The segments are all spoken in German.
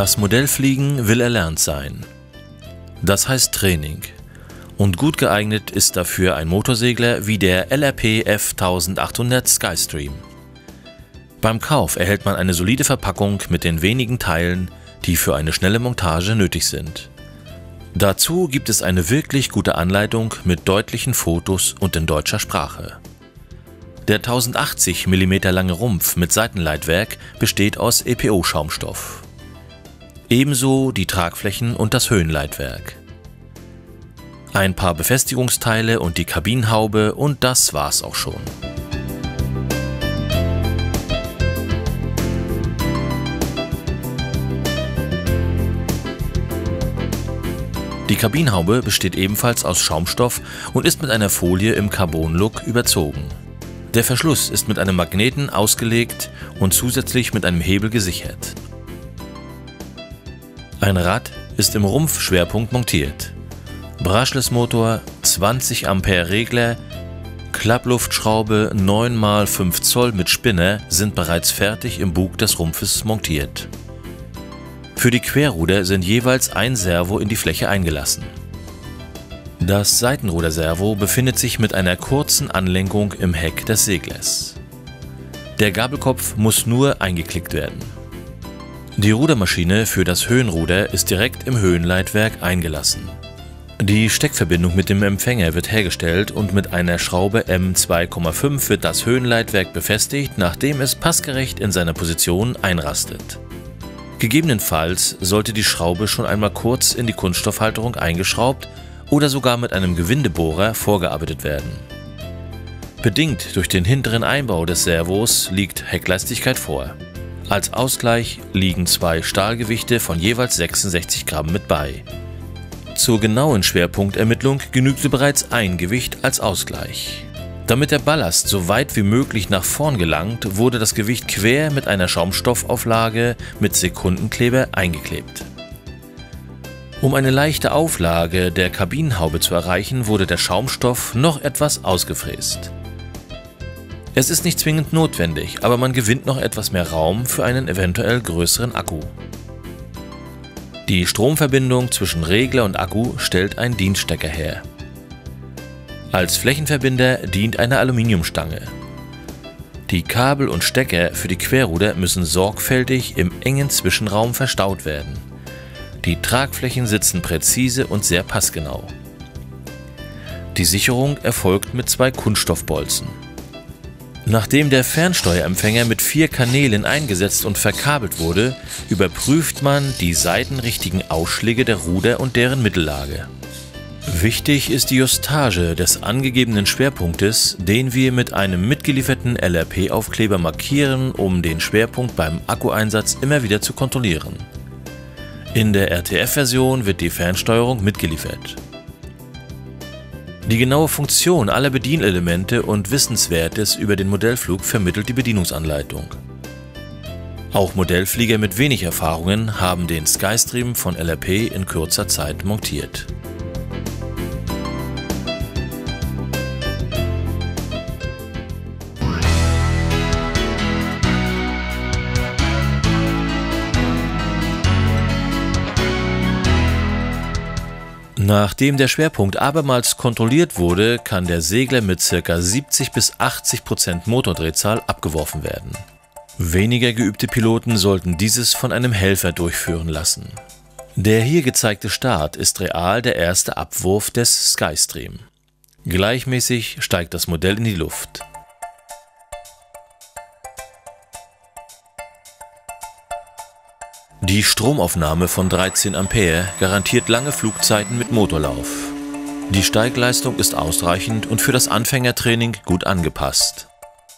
Das Modellfliegen will erlernt sein. Das heißt Training. Und gut geeignet ist dafür ein Motorsegler wie der LRP F1800 Skystream. Beim Kauf erhält man eine solide Verpackung mit den wenigen Teilen, die für eine schnelle Montage nötig sind. Dazu gibt es eine wirklich gute Anleitung mit deutlichen Fotos und in deutscher Sprache. Der 1080 mm lange Rumpf mit Seitenleitwerk besteht aus EPO-Schaumstoff. Ebenso die Tragflächen und das Höhenleitwerk. Ein paar Befestigungsteile und die Kabinenhaube und das war's auch schon. Die Kabinenhaube besteht ebenfalls aus Schaumstoff und ist mit einer Folie im Carbon-Look überzogen. Der Verschluss ist mit einem Magneten ausgelegt und zusätzlich mit einem Hebel gesichert. Ein Rad ist im Rumpfschwerpunkt montiert. Brushless-Motor, 20 Ampere Regler, Klappluftschraube 9×5 Zoll mit Spinner sind bereits fertig im Bug des Rumpfes montiert. Für die Querruder sind jeweils ein Servo in die Fläche eingelassen. Das Seitenruderservo befindet sich mit einer kurzen Anlenkung im Heck des Seglers. Der Gabelkopf muss nur eingeklickt werden. Die Rudermaschine für das Höhenruder ist direkt im Höhenleitwerk eingelassen. Die Steckverbindung mit dem Empfänger wird hergestellt und mit einer Schraube M2,5 wird das Höhenleitwerk befestigt, nachdem es passgerecht in seiner Position einrastet. Gegebenenfalls sollte die Schraube schon einmal kurz in die Kunststoffhalterung eingeschraubt oder sogar mit einem Gewindebohrer vorgearbeitet werden. Bedingt durch den hinteren Einbau des Servos liegt Heckleistigkeit vor. Als Ausgleich liegen 2 Stahlgewichte von jeweils 66 Gramm mit bei. Zur genauen Schwerpunktermittlung genügte bereits ein Gewicht als Ausgleich. Damit der Ballast so weit wie möglich nach vorn gelangt, wurde das Gewicht quer mit einer Schaumstoffauflage mit Sekundenkleber eingeklebt. Um eine leichte Auflage der Kabinenhaube zu erreichen, wurde der Schaumstoff noch etwas ausgefräst. Es ist nicht zwingend notwendig, aber man gewinnt noch etwas mehr Raum für einen eventuell größeren Akku. Die Stromverbindung zwischen Regler und Akku stellt ein Dienststecker her. Als Flächenverbinder dient eine Aluminiumstange. Die Kabel und Stecker für die Querruder müssen sorgfältig im engen Zwischenraum verstaut werden. Die Tragflächen sitzen präzise und sehr passgenau. Die Sicherung erfolgt mit 2 Kunststoffbolzen. Nachdem der Fernsteuerempfänger mit 4 Kanälen eingesetzt und verkabelt wurde, überprüft man die seitenrichtigen Ausschläge der Ruder und deren Mittellage. Wichtig ist die Justage des angegebenen Schwerpunktes, den wir mit einem mitgelieferten LRP-Aufkleber markieren, um den Schwerpunkt beim Akkueinsatz immer wieder zu kontrollieren. In der RTF-Version wird die Fernsteuerung mitgeliefert. Die genaue Funktion aller Bedienelemente und Wissenswertes über den Modellflug vermittelt die Bedienungsanleitung. Auch Modellflieger mit wenig Erfahrungen haben den Skystream von LRP in kurzer Zeit montiert. Nachdem der Schwerpunkt abermals kontrolliert wurde, kann der Segler mit ca. 70–80% Motordrehzahl abgeworfen werden. Weniger geübte Piloten sollten dieses von einem Helfer durchführen lassen. Der hier gezeigte Start ist real der erste Abwurf des Skystream. Gleichmäßig steigt das Modell in die Luft. Die Stromaufnahme von 13 Ampere garantiert lange Flugzeiten mit Motorlauf. Die Steigleistung ist ausreichend und für das Anfängertraining gut angepasst.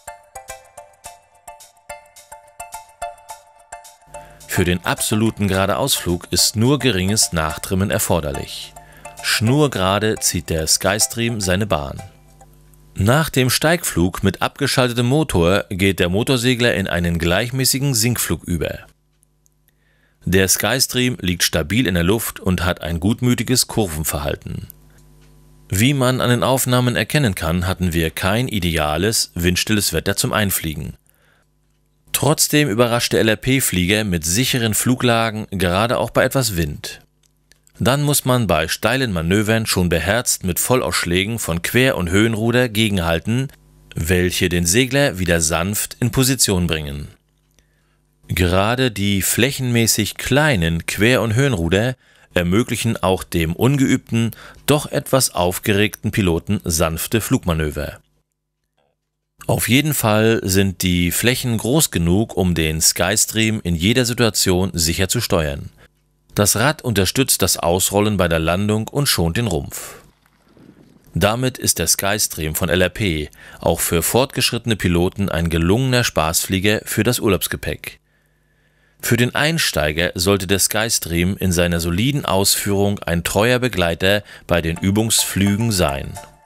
Für den absoluten Geradeausflug ist nur geringes Nachtrimmen erforderlich. Schnurgerade zieht der Skystream seine Bahn. Nach dem Steigflug mit abgeschaltetem Motor geht der Motorsegler in einen gleichmäßigen Sinkflug über. Der Skystream liegt stabil in der Luft und hat ein gutmütiges Kurvenverhalten. Wie man an den Aufnahmen erkennen kann, hatten wir kein ideales, windstilles Wetter zum Einfliegen. Trotzdem überrascht der LRP-Flieger mit sicheren Fluglagen, gerade auch bei etwas Wind. Dann muss man bei steilen Manövern schon beherzt mit Vollausschlägen von Quer- und Höhenruder gegenhalten, welche den Segler wieder sanft in Position bringen. Gerade die flächenmäßig kleinen Quer- und Höhenruder ermöglichen auch dem ungeübten, doch etwas aufgeregten Piloten sanfte Flugmanöver. Auf jeden Fall sind die Flächen groß genug, um den Skystream in jeder Situation sicher zu steuern. Das Rad unterstützt das Ausrollen bei der Landung und schont den Rumpf. Damit ist der Skystream von LRP auch für fortgeschrittene Piloten ein gelungener Spaßflieger für das Urlaubsgepäck. Für den Einsteiger sollte der Skystream in seiner soliden Ausführung ein treuer Begleiter bei den Übungsflügen sein.